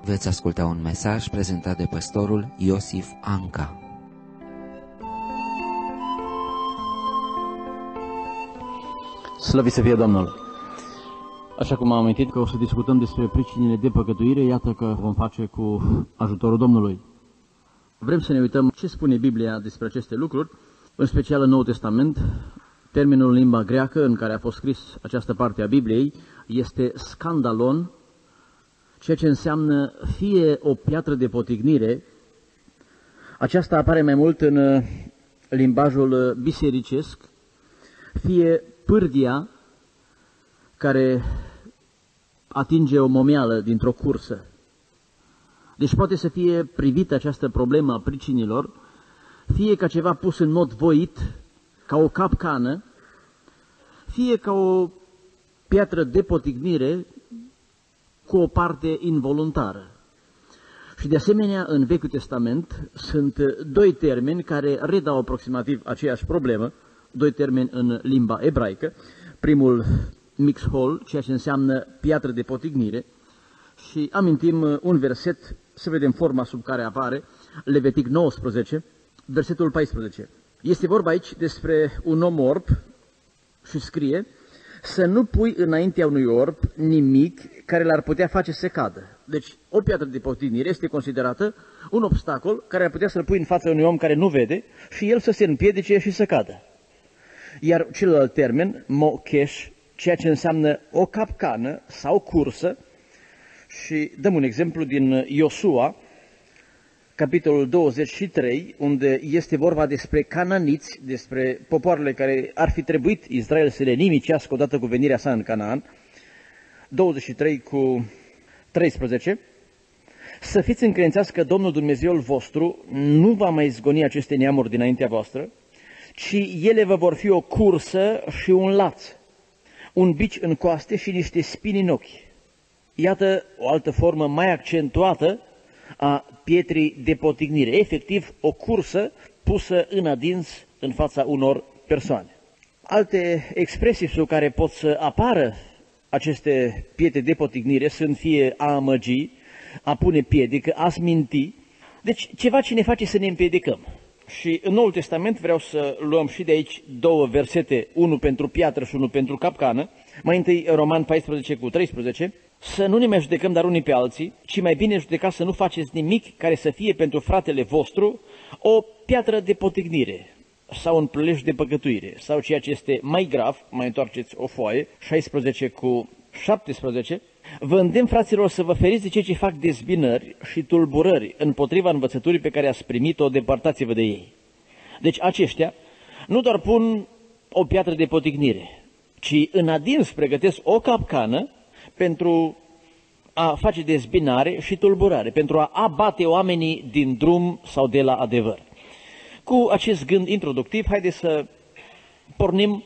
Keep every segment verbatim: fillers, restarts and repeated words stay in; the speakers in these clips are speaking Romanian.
Veți asculta un mesaj prezentat de păstorul Iosif Anca. Slăvit să fie Domnul! Așa cum am amintit că o să discutăm despre pricinile de păcătuire, iată că vom face cu ajutorul Domnului. Vrem să ne uităm ce spune Biblia despre aceste lucruri, în special în Noul Testament. Termenul în limba greacă în care a fost scris această parte a Bibliei este scandalon, ceea ce înseamnă fie o piatră de potignire. Aceasta apare mai mult în limbajul bisericesc, fie pârdia care atinge o momeală dintr-o cursă. Deci poate să fie privită această problemă a pricinilor, fie ca ceva pus în mod voit, ca o capcană, fie ca o piatră de potignire cu o parte involuntară. Și de asemenea, în Vechiul Testament sunt doi termeni care redau aproximativ aceeași problemă, doi termeni în limba ebraică. Primul, mixhol, ceea ce înseamnă piatră de potignire, și amintim un verset, să vedem forma sub care apare, Levitic nouăsprezece, versetul paisprezece. Este vorba aici despre un om orb și scrie: să nu pui înaintea unui orb nimic care l-ar putea face să cadă. Deci o piatră de potignire este considerată un obstacol care ar putea să-l pui în fața unui om care nu vede și el să se împiedice și să cadă. Iar celălalt termen, mocheș, ceea ce înseamnă o capcană sau cursă, și dăm un exemplu din Iosua, capitolul douăzeci și trei, unde este vorba despre cananiți, despre popoarele care ar fi trebuit Israel să le nimicească odată cu venirea sa în Canaan, douăzeci și trei cu treisprezece, să fiți încredințați că Domnul Dumnezeul vostru nu va mai izgoni aceste neamuri dinaintea voastră, ci ele vă vor fi o cursă și un laț, un bici în coaste și niște spini în ochi. Iată o altă formă mai accentuată a pietrii de potignire, efectiv o cursă pusă în adins în fața unor persoane. Alte expresii sub care pot să apară aceste pietre de potignire sunt fie a amăgi, a pune piedică, a sminti, deci ceva ce ne face să ne împiedicăm. Și în Noul Testament vreau să luăm și de aici două versete, unul pentru piatră și unul pentru capcană. Mai întâi Roman paisprezece cu treisprezece, să nu ne mai judecăm dar unii pe alții, ci mai bine judecați să nu faceți nimic care să fie pentru fratele vostru o piatră de potignire sau un prilej de păcătuire, sau ceea ce este mai grav, mai întoarceți o foaie, șaisprezece cu șaptesprezece, vă îndemn, fraților, să vă feriți de cei ce fac dezbinări și tulburări împotriva învățăturii pe care ați primit-o, depărtați-vă de ei. Deci aceștia nu doar pun o piatră de potignire, ci în adins pregătesc o capcană pentru a face dezbinare și tulburare, pentru a abate oamenii din drum sau de la adevăr. Cu acest gând introductiv, haideți să pornim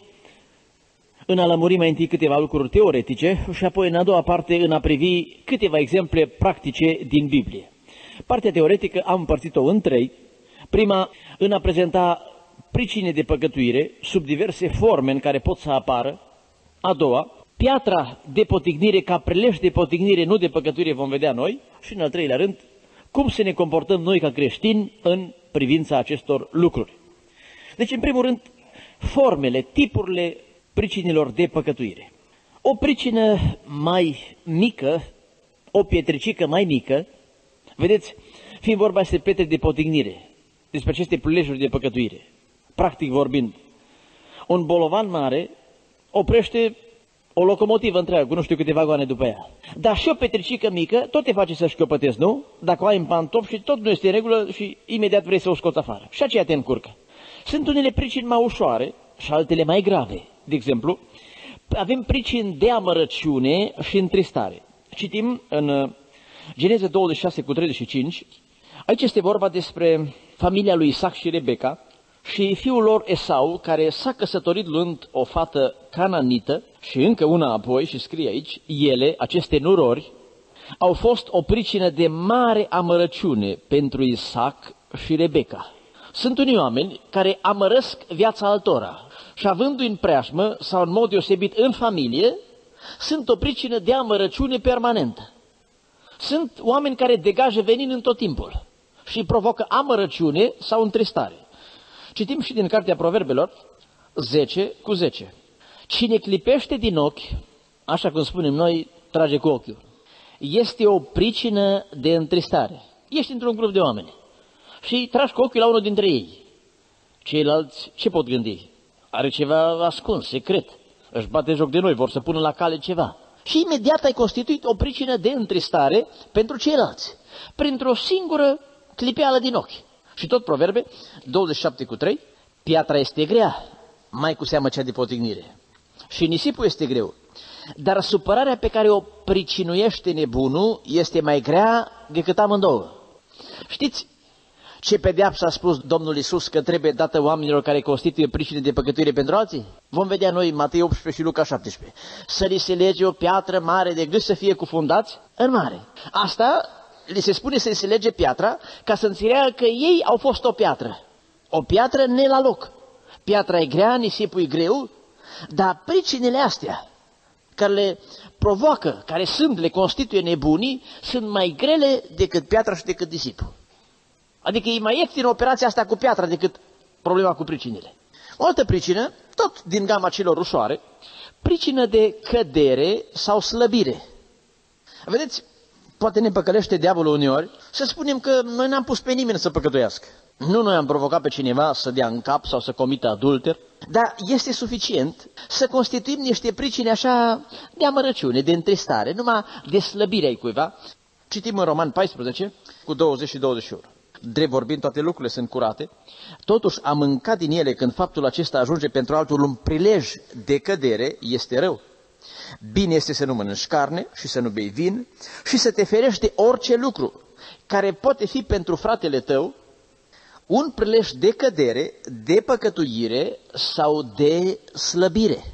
în a lămuri mai întâi câteva lucruri teoretice și apoi în a doua parte în a privi câteva exemple practice din Biblie. Partea teoretică am împărțit-o în trei. Prima, în a prezenta pricine de păcătuire sub diverse forme în care pot să apară. A doua, piatra de potignire ca prilej de potignire, nu de păcătuire, vom vedea noi. Și în al treilea rând, cum să ne comportăm noi ca creștini în privința acestor lucruri. Deci, în primul rând, formele, tipurile pricinilor de păcătuire. O pricină mai mică, o pietricică mai mică, vedeți, fiind vorba despre pietre de potignire, despre aceste prilejuri de păcătuire, practic vorbind, un bolovan mare oprește o locomotivă întreagă, cu nu știu câte vagoane după ea. Dar și o petricică mică tot te face să șchiopătezi, nu? Dacă o ai în pantof și tot nu este în regulă și imediat vrei să o scoți afară. Și aceea te încurcă. Sunt unele pricini mai ușoare și altele mai grave. De exemplu, avem pricini de amărăciune și întristare. Citim în Geneza douăzeci și șase cu treizeci și cinci, aici este vorba despre familia lui Isaac și Rebecca și fiul lor Esau, care s-a căsătorit luând o fată cananită și încă una apoi, și scrie aici, ele, aceste nurori, au fost o pricină de mare amărăciune pentru Isaac și Rebecca. Sunt unii oameni care amărăsc viața altora și avându-i în preajmă sau în mod deosebit în familie, sunt o pricină de amărăciune permanentă. Sunt oameni care degajă venin în tot timpul și provocă amărăciune sau întristare. Citim și din Cartea Proverbelor zece cu zece. Cine clipește din ochi, așa cum spunem noi, trage cu ochiul. Este o pricină de întristare. Ești într-un grup de oameni și tragi cu ochiul la unul dintre ei. Ceilalți ce pot gândi? Are ceva ascuns, secret. Își bate joc de noi, vor să pună la cale ceva. Și imediat ai constituit o pricină de întristare pentru ceilalți, printr-o singură clipeală din ochi. Și tot Proverbe douăzeci și șapte cu trei, piatra este grea, mai cu seamă cea de potignire. Și nisipul este greu, dar supărarea pe care o pricinuiește nebunul este mai grea decât amândouă. Știți ce pedeapsă a spus Domnul Iisus că trebuie dată oamenilor care constituie pricine de păcătuire pentru alții? Vom vedea noi Matei optsprezece și Luca șaptesprezece. Să li se lege o piatră mare de gât să fie cufundați în mare. Asta li se spune să li se lege piatra ca să înțeleagă că ei au fost o piatră. O piatră ne la loc. Piatra e grea, nisipul e greu, dar pricinile astea care le provoacă, care sunt, le constituie nebunii, sunt mai grele decât piatra și decât nisipul. Adică e mai ieftină operația asta cu piatra decât problema cu pricinile. O altă pricină, tot din gama celor ușoare, pricină de cădere sau slăbire. Vedeți, poate ne păcălește diavolul uneori să spunem că noi n-am pus pe nimeni să păcătuiască. Nu noi am provocat pe cineva să dea în cap sau să comită adulter, dar este suficient să constituim niște pricine așa de amărăciune, de întristare, numai de slăbire ai cuiva. Citim în Roman paisprezece cu douăzeci și douăzeci și unu. Drept vorbind, toate lucrurile sunt curate, totuși a mâncat din ele când faptul acesta ajunge pentru altul un prilej de cădere, este rău. Bine este să nu mănânci carne și să nu bei vin și să te ferești de orice lucru care poate fi pentru fratele tău un prilej de cădere, de păcătuire sau de slăbire.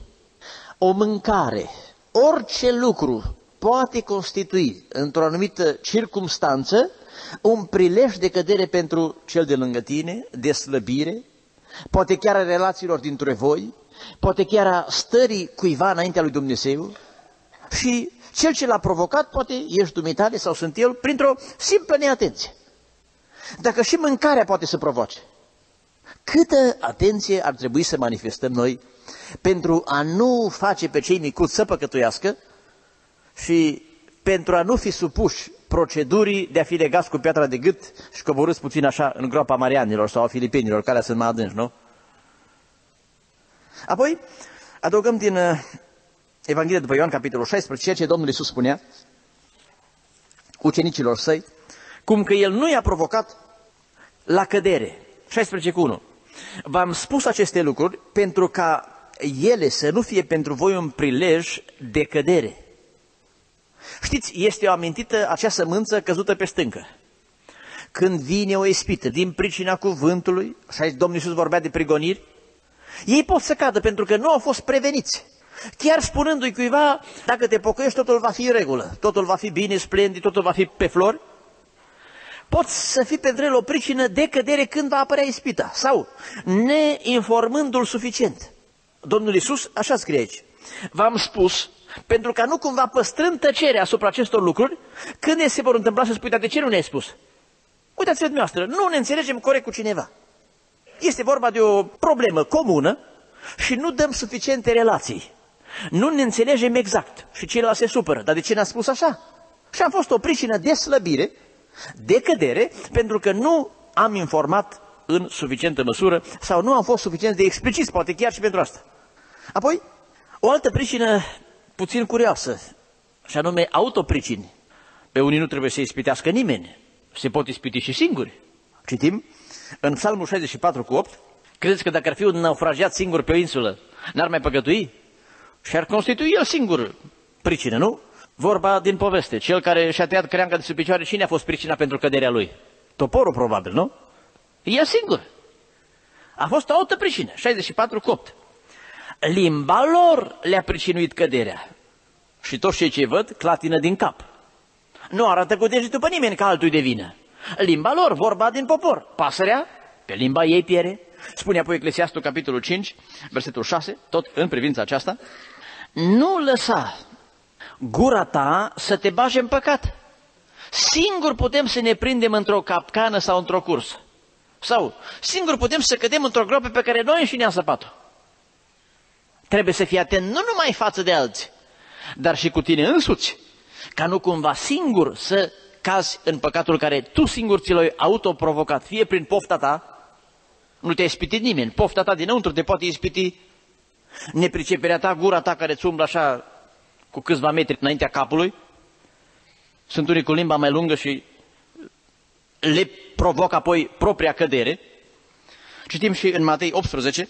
O mâncare, orice lucru poate constitui într-o anumită circumstanță un prilej de cădere pentru cel de lângă tine, de slăbire, poate chiar a relațiilor dintre voi, poate chiar a stării cuiva înaintea lui Dumnezeu și cel ce l-a provocat poate ești dumitale sau sunt el printr-o simplă neatenție. Dacă și mâncarea poate să provoace, câtă atenție ar trebui să manifestăm noi pentru a nu face pe cei micuți să păcătuiască și pentru a nu fi supuși procedurii de a fi legați cu piatra de gât și coborâți puțin așa în groapa Marianilor sau a Filipenilor, care sunt mai adânci, nu? Apoi, adăugăm din Evanghelia după Ioan, capitolul șaisprezece, ceea ce Domnul Iisus spunea ucenicilor săi, cum că El nu i-a provocat la cădere. șaisprezece cu unu. V-am spus aceste lucruri pentru ca ele să nu fie pentru voi un prilej de cădere. Știți, este o amintită acea sămânță căzută pe stâncă. Când vine o ispită din pricina cuvântului, și aici Domnul Iisus vorbea de prigoniri, ei pot să cadă pentru că nu au fost preveniți. Chiar spunându-i cuiva, dacă te pocăiești, totul va fi în regulă, totul va fi bine, splendid, totul va fi pe flori, poți să fii pentru el o pricină de cădere când va apărea ispita. Sau, neinformându-l suficient. Domnul Iisus așa scrie aici. V-am spus, pentru ca nu cumva păstrând tăcerea asupra acestor lucruri, când se vor întâmpla să spui, dar de ce nu ne-ai spus? Uitați-vă dumneavoastră, nu ne înțelegem corect cu cineva. Este vorba de o problemă comună și nu dăm suficiente relații. Nu ne înțelegem exact și celălalt se supără. Dar de ce ne-a spus așa? Și am fost o pricină de slăbire, de cădere, pentru că nu am informat în suficientă măsură sau nu am fost suficient de expliciți, poate chiar și pentru asta. Apoi, o altă pricină puțin curioasă, și anume autopricini. Pe unii nu trebuie să ispitească nimeni, se pot ispiti și singuri. Citim în Psalmul șaizeci și patru cu opt, credeți că dacă ar fi un naufragiat singur pe o insulă, n-ar mai păcătui? Și ar constitui el singur pricină, nu? Vorba din poveste, cel care și-a tăiat creanca de sub picioare, cine a fost pricina pentru căderea lui? Toporul probabil, nu? El singur. A fost o altă pricină, șaizeci și patru cu opt. Limba lor le-a pricinuit căderea. Și toți cei ce văd clatină din cap. Nu arată cu degetul pe nimeni că altul de vină. Limba lor, vorba din popor. Pasărea, pe limba ei piere. Spune apoi Eclesiastul, capitolul cinci, versetul șase, tot în privința aceasta. Nu lăsa gura ta să te bage în păcat singur putem să ne prindem într-o capcană sau într-o cursă. Sau singur putem să cădem într-o groapă pe care noi înșine am săpat-o. Trebuie să fii atent nu numai față de alții, dar și cu tine însuți, ca nu cumva singur să cazi în păcatul care tu singur ți l-ai autoprovocat, fie prin pofta ta, nu te-a ispitit nimeni, pofta ta dinăuntru te poate ispiti, nepriceperea ta, gura ta care îți umblă așa cu câțiva metri înaintea capului, sunt unii cu limba mai lungă și le provocă apoi propria cădere. Citim și în Matei optsprezece,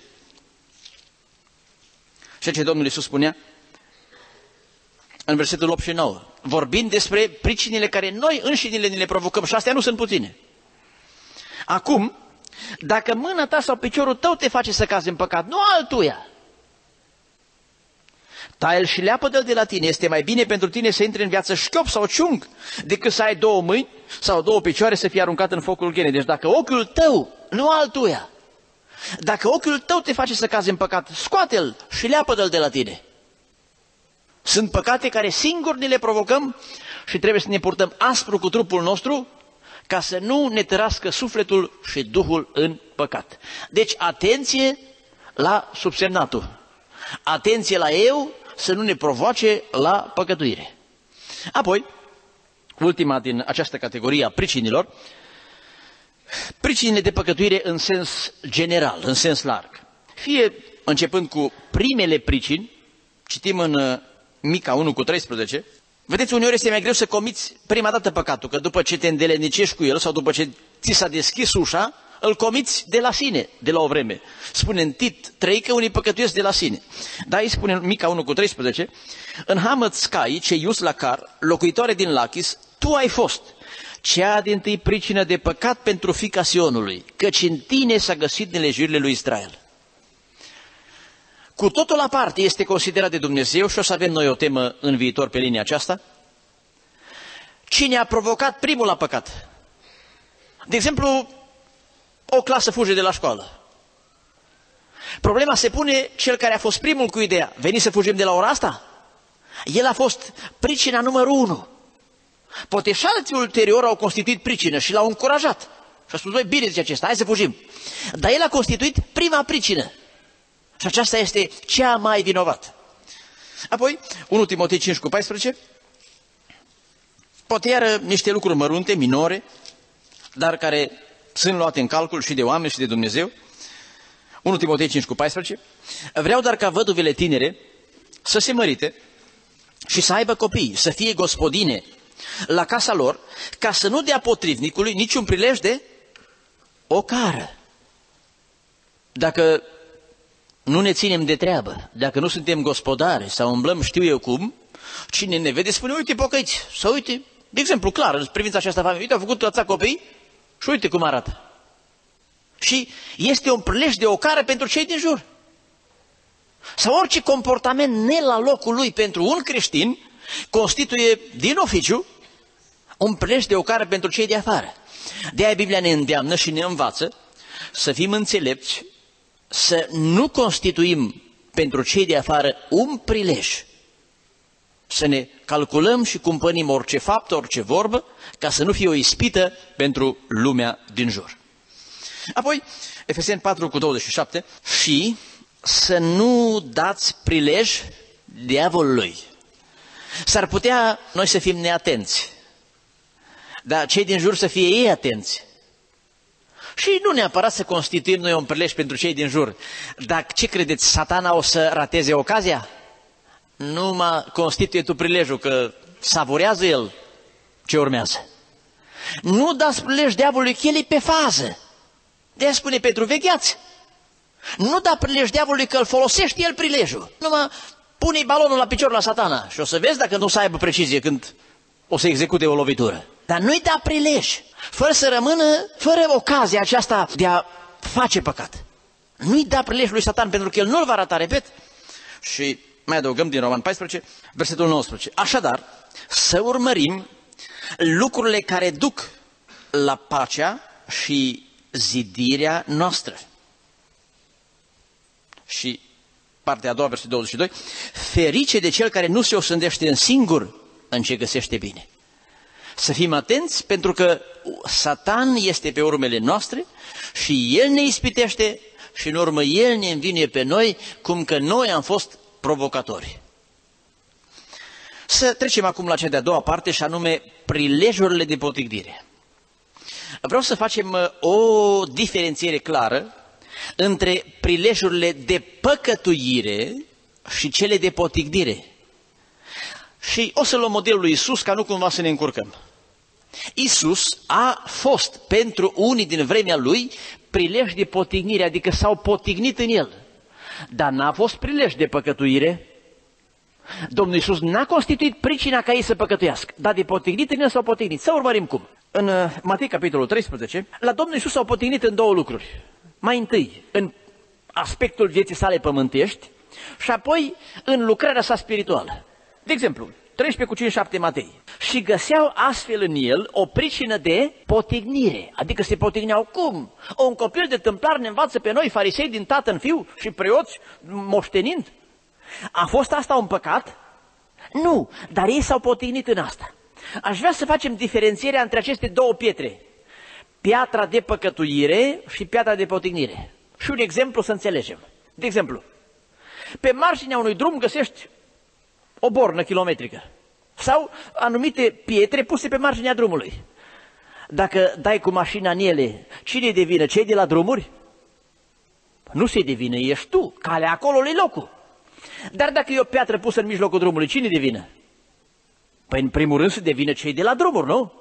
ceea ce Domnul Iisus spunea în versetul opt și nouă, vorbind despre pricinile care noi înșine ni le provocăm, și astea nu sunt puține. Acum, dacă mâna ta sau piciorul tău te face să cazi în păcat, nu altuia, taie-l și leapă-l de la tine. Este mai bine pentru tine să intri în viață șchiop sau ciung decât să ai două mâini sau două picioare să fie aruncat în focul ghenei. Deci dacă ochiul tău, nu altuia, dacă ochiul tău te face să cazi în păcat, scoate-l și leapă-l de la tine. Sunt păcate care singur ni le provocăm și trebuie să ne purtăm aspru cu trupul nostru ca să nu ne tărască sufletul și duhul în păcat. Deci atenție la subsemnatul. Atenție la eu să nu ne provoace la păcătuire. Apoi, ultima din această categorie a pricinilor, pricinile de păcătuire în sens general, în sens larg. Fie începând cu primele pricini, citim în Mica unu cu treisprezece, vedeți, uneori este mai greu să comiți prima dată păcatul, că după ce te îndelenicești cu el sau după ce ți s-a deschis ușa, îl comiți de la sine, de la o vreme. Spune în Tit trei că unii păcătuiesc de la sine. Dar îi spune în Mica unu cu treisprezece, în hamăt scai, ce ius la car, locuitoare din Lachis, tu ai fost cea dintâi pricină de păcat pentru fiica Sionului, căci în tine s-a găsit nelejurile lui Israel. Cu totul la parte este considerat de Dumnezeu și o să avem noi o temă în viitor pe linia aceasta. Cine a provocat primul la păcat? De exemplu, o clasă fuge de la școală. Problema se pune cel care a fost primul cu ideea. Veni să fugim de la ora asta? El a fost pricina numărul unu. Poate și alții ulterior au constituit pricină și l-au încurajat. Și a spus, băi, bine zice acesta, hai să fugim. Dar el a constituit prima pricină. Și aceasta este cea mai vinovată. Apoi, unu Timotei cinci cu paisprezece, poate iară niște lucruri mărunte, minore, dar care sunt luate în calcul și de oameni și de Dumnezeu. unu Timotei cinci cu paisprezece, vreau dar ca văduvele tinere să se mărite și să aibă copii, să fie gospodine la casa lor, ca să nu dea potrivnicului niciun prilej de ocară. Dacă nu ne ținem de treabă, dacă nu suntem gospodare sau umblăm știu eu cum, cine ne vede spune, uite pocăiți, sau uite, de exemplu, clar, în privința aceasta familie, uite, au făcut toată copii și uite cum arată. Și este un prilej de ocară pentru cei din jur. Sau orice comportament ne la locul lui pentru un creștin constituie din oficiu un prilej de ocară pentru cei de afară. De-aia Biblia ne îndeamnă și ne învață să fim înțelepți, să nu constituim pentru cei de afară un prilej, să ne calculăm și cumpănim orice fapt, orice vorbă, ca să nu fie o ispită pentru lumea din jur. Apoi, Efeseni patru cu douăzeci și șapte, și să nu dați prilej diavolului. S-ar putea noi să fim neatenți, dar cei din jur să fie ei atenți. Și nu neapărat să constituim noi un prilej pentru cei din jur. Dar ce credeți, Satana o să rateze ocazia? Nu mă constituie tu prilejul, că savurează el ce urmează. Nu dați prilej diavolului, că el e pe fază. De-aia spune Petru, vegheați. Nu da prilej diavolului, că îl folosește el prilejul. Numai pune-i balonul la picior la Satana și o să vezi dacă nu să aibă precizie când o să execute o lovitură. Dar nu-i da prilej, fără să rămână, fără ocazia aceasta de a face păcat. Nu-i da prilej lui Satan, pentru că el nu-l va rata, repet. Și mai adăugăm din Roman paisprezece, versetul nouăsprezece. Așadar, să urmărim lucrurile care duc la pacea și zidirea noastră. Și partea a doua, versetul douăzeci și doi, ferice de cel care nu se osândește în singur în ce găsește bine. Să fim atenți pentru că Satan este pe urmele noastre și el ne ispitește și în urmă el ne învine pe noi cum că noi am fost provocatori. Să trecem acum la cea de-a doua parte și anume prilejurile de potignire. Vreau să facem o diferențiere clară între prilejurile de păcătuire și cele de potignire. Și o să luăm modelul lui Iisus ca nu cumva să ne încurcăm. Iisus a fost pentru unii din vremea lui prilej de potignire, adică s-au potignit în el. Dar n-a fost prilej de păcătuire. Domnul Iisus n-a constituit pricina ca ei să păcătuiască, dar de potignit în el s-au potignit. Să urmărim cum. În Matei, capitolul treisprezece, la Domnul Iisus s-au potignit în două lucruri. Mai întâi, în aspectul vieții sale pământești și apoi în lucrarea sa spirituală. De exemplu, treisprezece cu cincizeci și șapte Matei. Și găseau astfel în el o pricină de potignire. Adică se potigneau cum? Un copil de tâmplar ne învață pe noi, farisei din tată în fiu și preoți moștenind? A fost asta un păcat? Nu, dar ei s-au potignit în asta. Aș vrea să facem diferențierea între aceste două pietre. Piatra de păcătuire și piatra de potignire. Și un exemplu să înțelegem. De exemplu, pe marginea unui drum găsești o bornă kilometrică sau anumite pietre puse pe marginea drumului. Dacă dai cu mașina în ele, cine de vină? Cei de la drumuri? Nu se de vină, ești tu, calea acolo e locul. Dar dacă e o piatră pusă în mijlocul drumului, cine de vină? Păi în primul rând se devină cei de la drumuri, nu?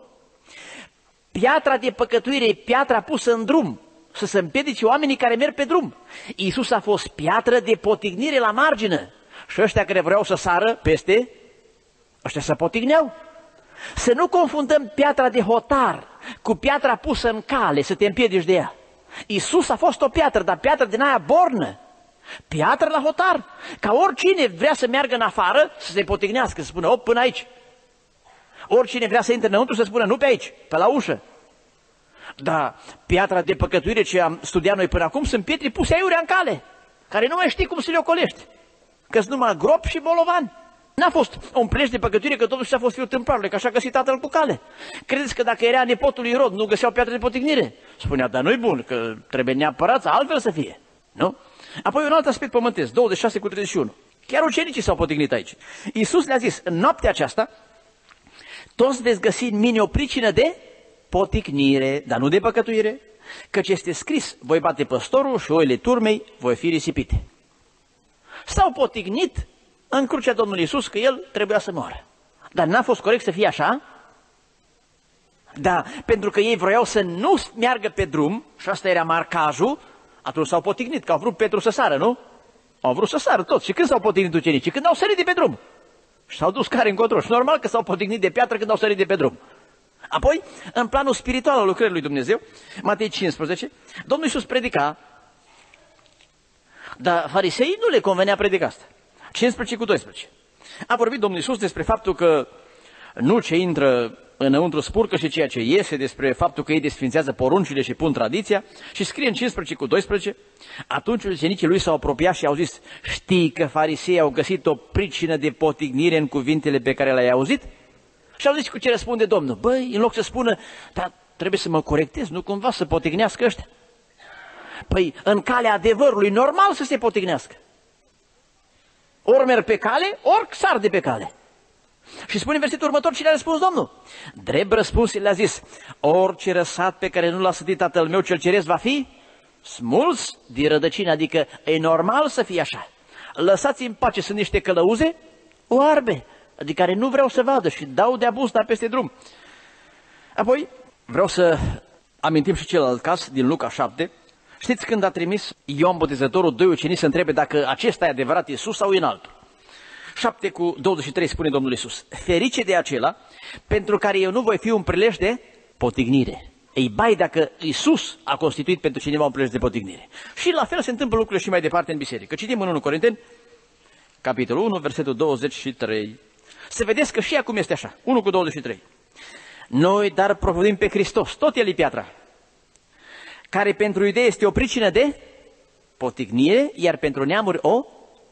Piatra de păcătuire e piatra pusă în drum, să se împiedice oamenii care merg pe drum. Iisus a fost piatră de potignire la margină. Și ăștia care vreau să sară peste, ăștia se potigneau. Să nu confundăm piatra de hotar cu piatra pusă în cale, să te împiedici de ea. Iisus a fost o piatră, dar piatră din aia bornă. Piatră la hotar. Ca oricine vrea să meargă în afară, să se potignească, să spună, op, până aici. Oricine vrea să intre înăuntru, să spună, nu pe aici, pe la ușă. Dar piatra de păcătuire ce am studiat noi până acum sunt pietre puse aiurea în cale, care nu mai știi cum să le ocolești. Că sunt numai grop și bolovani. N-a fost un prilej de păcătuire că totuși a fost fiul tâmplarului, că așa a găsit tatăl cu cale. Credeți că dacă era nepotul lui Irod, nu găseau piatră de potignire? Spunea, dar nu-i bun, că trebuie neapărat altfel să fie. Nu? Apoi un alt aspect pământesc, douăzeci și șase cu treizeci și unu. Chiar ucenicii s-au potignit aici. Iisus le-a zis, în noaptea aceasta, toți veți găsi în mine o pricină de potignire, dar nu de păcătuire, căci este scris, voi bate păstorul și oile turmei voi fi risipite. S-au potignit în crucea Domnului Iisus că el trebuia să moară. Dar n-a fost corect să fie așa? Da, pentru că ei vroiau să nu meargă pe drum și asta era marcajul, atunci s-au potignit, că au vrut Petru să sară, nu? Au vrut să sară toți. Și când s-au potignit ucenicii? Când au sărit de pe drum. Și s-au dus care încotro. Și normal că s-au potignit de piatră când au sărit de pe drum. Apoi, în planul spiritual al lucrării lui Dumnezeu, Matei cincisprezece, Domnul Iisus predica, dar fariseii nu le convenea predica asta. cincisprezece cu doisprezece. A vorbit Domnul Iisus despre faptul că nu ce intră înăuntru spurcă și ceea ce iese, despre faptul că ei desfințează poruncile și pun tradiția, și scrie în cincisprezece cu doisprezece, atunci ucenicii lui s-au apropiat și au zis, știi că fariseii au găsit o pricină de potignire în cuvintele pe care le-ai auzit? Și au zis cu ce răspunde Domnul, băi, în loc să spună, dar trebuie să mă corectez, nu cumva să potignească ăștia. Păi în calea adevărului normal să se potignească. Ori merg pe cale, ori sar de pe cale. Și spune în versetul următor cine a răspuns Domnul. Drept răspuns le-a zis, orice răsat pe care nu l-a sădit Tatăl meu cel ceresc va fi smuls din rădăcină, adică e normal să fie așa. Lăsați în pace, sunt niște călăuze oarbe, adică care nu vreau să vadă și dau de abusta peste drum. Apoi vreau să amintim și celălalt caz din Luca șapte. Știți când a trimis Ioan Botezătorul doi ucenici să întrebe dacă acesta e adevărat Iisus sau e în altul? șapte cu douăzeci și trei spune Domnul Iisus, ferice de acela pentru care eu nu voi fi un prilej de potignire. Ei, bai dacă Iisus a constituit pentru cineva un prilej de potignire. Și la fel se întâmplă lucrurile și mai departe în biserică. Citim în unu Corinteni, capitolul unu, versetul douăzeci și trei. Să vedeți că și acum este așa, unu cu douăzeci și trei. Noi dar propovăduim pe Hristos, tot El e piatra, care pentru iudei este o pricină de potignire, iar pentru neamuri o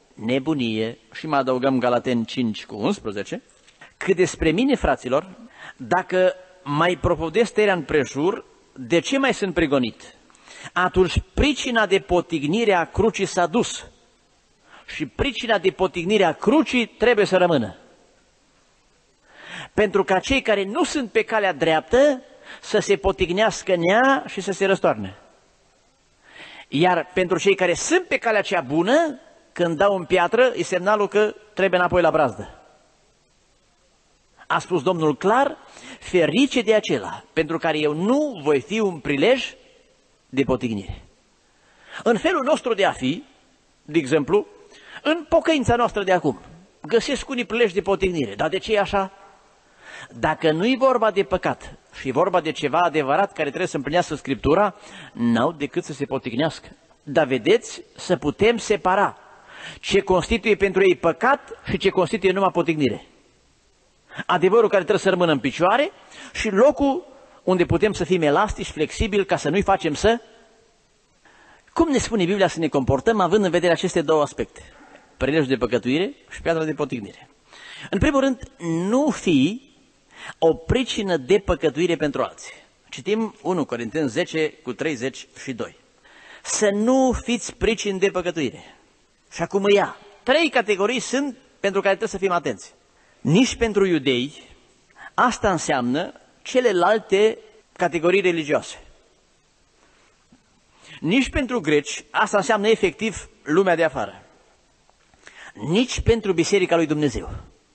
nebunie. Și mai adăugăm Galateni cinci cu unsprezece. Cât despre mine, fraților, Dacă mai propovăduiesc tăierea împrejur, de ce mai sunt prigonit? Atunci pricina de potignire a crucii s-a dus și pricina de potignire a crucii trebuie să rămână. Pentru ca cei care nu sunt pe calea dreaptă să se potignească în ea și să se răstoarne. Iar pentru cei care sunt pe calea cea bună, când dau în piatră, e semnalul că trebuie înapoi la brazdă. A spus Domnul clar, ferice de acela pentru care eu nu voi fi un prilej de potignire. În felul nostru de a fi, de exemplu, în pocăința noastră de acum, găsesc unii prilej de potignire. Dar de ce e așa? Dacă nu-i vorba de păcat și e vorba de ceva adevărat care trebuie să împlinească Scriptura, n-au decât să se potignească. Dar vedeți, să putem separa ce constituie pentru ei păcat și ce constituie numai potignire. Adevărul care trebuie să rămână în picioare și locul unde putem să fim elastici, flexibili, ca să nu-i facem să... Cum ne spune Biblia să ne comportăm având în vedere aceste două aspecte? Prilejul de păcătuire și piatra de potignire. În primul rând, nu fi o pricină de păcătuire pentru alții. Citim unu Corinteni zece cu treizeci și doi. Să nu fiți pricini de păcătuire. Și acum ia. Trei categorii sunt pentru care trebuie să fim atenți. Nici pentru iudei, asta înseamnă celelalte categorii religioase. Nici pentru greci, asta înseamnă efectiv lumea de afară. Nici pentru Biserica lui Dumnezeu.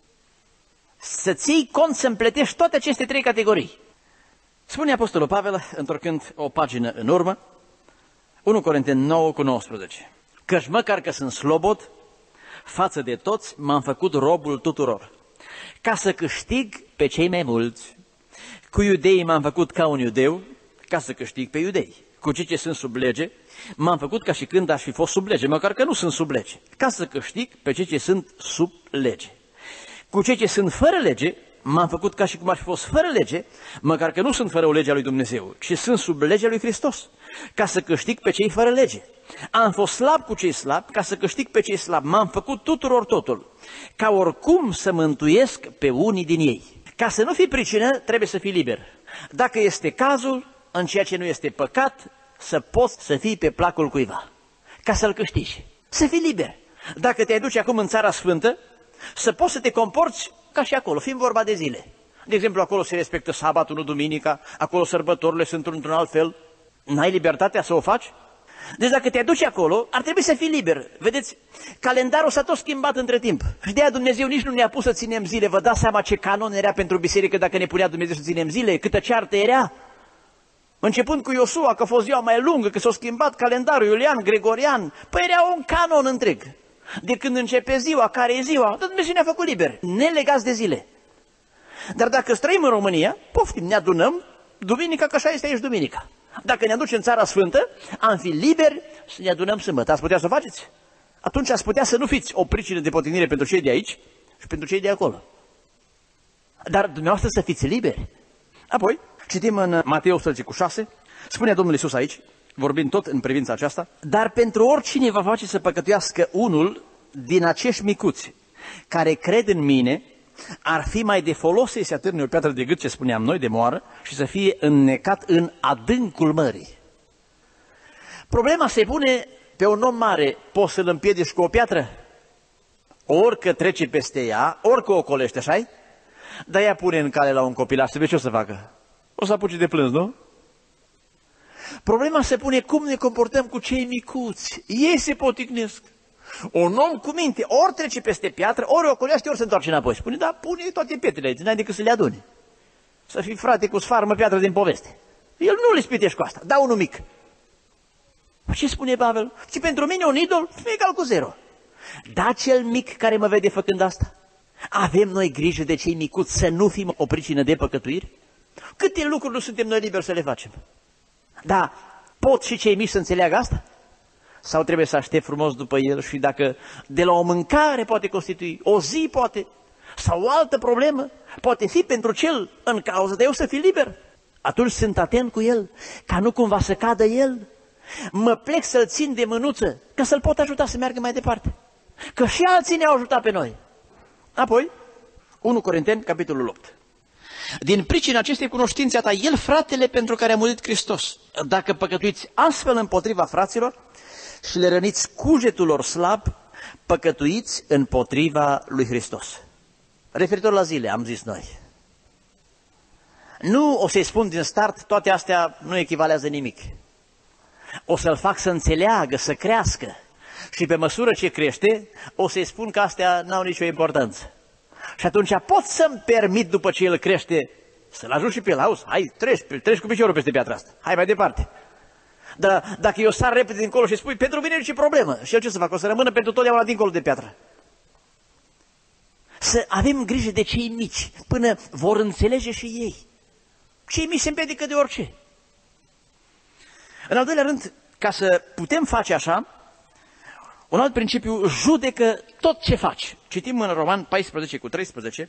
Să ții cont să împletești toate aceste trei categorii. Spune Apostolul Pavel, întorcând o pagină în urmă, unu Corinteni nouă cu nouăsprezece. Căci măcar că sunt slobod, față de toți m-am făcut robul tuturor, ca să câștig pe cei mai mulți. Cu iudeii m-am făcut ca un iudeu, ca să câștig pe iudei. Cu cei ce sunt sub lege, m-am făcut ca și când aș fi fost sub lege, măcar că nu sunt sub lege, ca să câștig pe cei ce sunt sub lege. Cu cei ce sunt fără lege, m-am făcut ca și cum aș fi fost fără lege, măcar că nu sunt fără o lege a lui Dumnezeu, ci sunt sub legea lui Hristos, ca să câștig pe cei fără lege. Am fost slab cu cei slabi, ca să câștig pe cei slabi. M-am făcut tuturor totul, ca oricum să mântuiesc pe unii din ei. Ca să nu fii pricină, trebuie să fii liber. Dacă este cazul, în ceea ce nu este păcat, să poți să fii pe placul cuiva, ca să-l câștigi, să fii liber. Dacă te duci acum în Țara Sfântă, să poți să te comporți ca și acolo, fiind vorba de zile. De exemplu, acolo se respectă sabatul, nu duminica, acolo sărbătorile sunt într-un alt fel. N-ai libertatea să o faci? Deci dacă te aduci acolo, ar trebui să fii liber. Vedeți, calendarul s-a tot schimbat între timp. Și de aia Dumnezeu nici nu ne-a pus să ținem zile. Vă dați seama ce canon era pentru biserică dacă ne punea Dumnezeu să ținem zile? Câtă ceartă era? Începând cu Iosua, că a fost ziua mai lungă, că s-a schimbat calendarul Iulian, Gregorian. Păi era un canon întreg. De când începe ziua, care e ziua, Dumnezeu ne-a făcut liber, nelegați de zile. Dar dacă străim în România, poftim, ne adunăm duminica, că așa este aici duminica. Dacă ne aducem în Țara Sfântă, am fi liberi să ne adunăm sâmbătă. Ați putea să o faceți? Atunci ați putea să nu fiți o pricină de potignire pentru cei de aici și pentru cei de acolo. Dar dumneavoastră să fiți liberi. Apoi, citim în Matei optsprezece cu șase, spune Domnul Iisus aici, vorbind tot în privința aceasta, dar pentru oricine va face să păcătuiască unul din acești micuți care cred în mine, ar fi mai de folos să-i se atârne o piatră de gât, ce spuneam noi, de moară, și să fie înnecat în adâncul mării. Problema se pune pe un om mare, poți să-l împiedici cu o piatră? Orică trece peste ea, orică o ocolește, așa-i? Dar ea pune în cale la un copilaș, să vezi ce o să facă. O să apuce de plâns, nu? Problema se pune cum ne comportăm cu cei micuți. Ei se poticnesc. Un om cu minte, ori trece peste piatră, ori o ocolește, ori se întoarce înapoi. Spune, da, pune toate pietrele aici, n-ai decât să le adune. Să fii frate cu sfarmă piatră din poveste. El nu le spitești cu asta, da unul mic. Ce spune Pavel? Și pentru mine un idol e egal cu zero. Da, cel mic care mă vede făcând asta? Avem noi grijă de cei micuți să nu fim o pricină de păcătuiri? Câte lucruri nu suntem noi liberi să le facem? Da, pot și cei mici să înțeleagă asta? Sau trebuie să aștept frumos după el și dacă de la o mâncare poate constitui, o zi poate, sau o altă problemă, poate fi pentru cel în cauză, dar eu să fiu liber. Atunci sunt atent cu el, ca nu cumva să cadă el. Mă plec să-l țin de mânuță, ca să-l pot ajuta să meargă mai departe. Că și alții ne-au ajutat pe noi. Apoi, unu Corinteni, capitolul opt. Din pricina acestei cunoștințe a ta, el, fratele pentru care a murit Hristos. Dacă păcătuiți astfel împotriva fraților și le răniți cugetul lor slab, păcătuiți împotriva lui Hristos. Referitor la zile, am zis noi. Nu o să-i spun din start, toate astea nu echivalează nimic. O să-l fac să înțeleagă, să crească. Și pe măsură ce crește, o să-i spun că astea n-au nicio importanță. Și atunci pot să-mi permit, după ce el crește, să-l ajut și pe el. Auzi, hai, treci, treci cu piciorul peste piatra asta. Hai mai departe. Dar dacă eu sar repede dincolo și spui, pentru mine nici problemă. Și el ce să fac? O să rămână pentru totdeauna dincolo de piatră. Să avem grijă de cei mici, până vor înțelege și ei. Cei mici se împiedică de orice. În al doilea rând, ca să putem face așa, un alt principiu, judecă tot ce faci. Citim în Roman paisprezece cu treisprezece.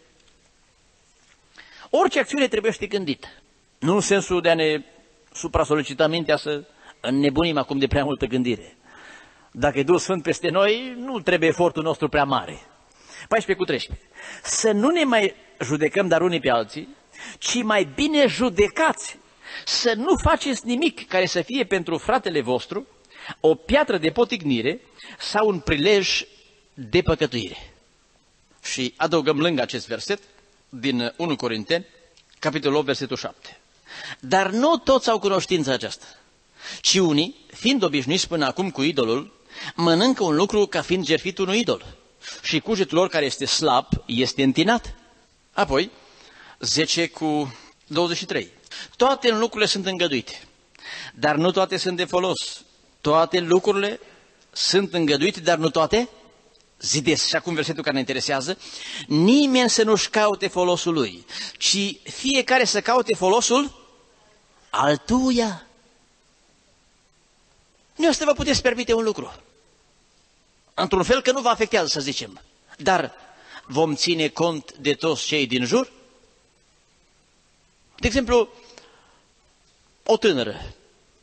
Orice acțiune trebuie ști gândit. Nu în sensul de a ne supra-solicita mintea să înnebunim acum de prea multă gândire. Dacă e Duhul Sfânt peste noi, nu trebuie efortul nostru prea mare. paisprezece cu treisprezece. Să nu ne mai judecăm dar unii pe alții, ci mai bine judecați. Să nu faceți nimic care să fie pentru fratele vostru o piatră de potignire sau un prilej de păcătuire. Și adăugăm lângă acest verset din unu Corinteni, capitolul opt, versetul șapte. Dar nu toți au cunoștința aceasta, ci unii, fiind obișnuiți până acum cu idolul, mănâncă un lucru ca fiind jertfit unui idol și cugetul lor care este slab este întinat. Apoi, zece cu douăzeci și trei. Toate lucrurile sunt îngăduite, dar nu toate sunt de folos. Toate lucrurile sunt îngăduite, dar nu toate zidesc. Și acum versetul care ne interesează. Nimeni să nu-și caute folosul lui, ci fiecare să caute folosul altuia. Nu asta vă puteți permite un lucru. Într-un fel că nu vă afectează, să zicem. Dar vom ține cont de toți cei din jur? De exemplu, o tânără.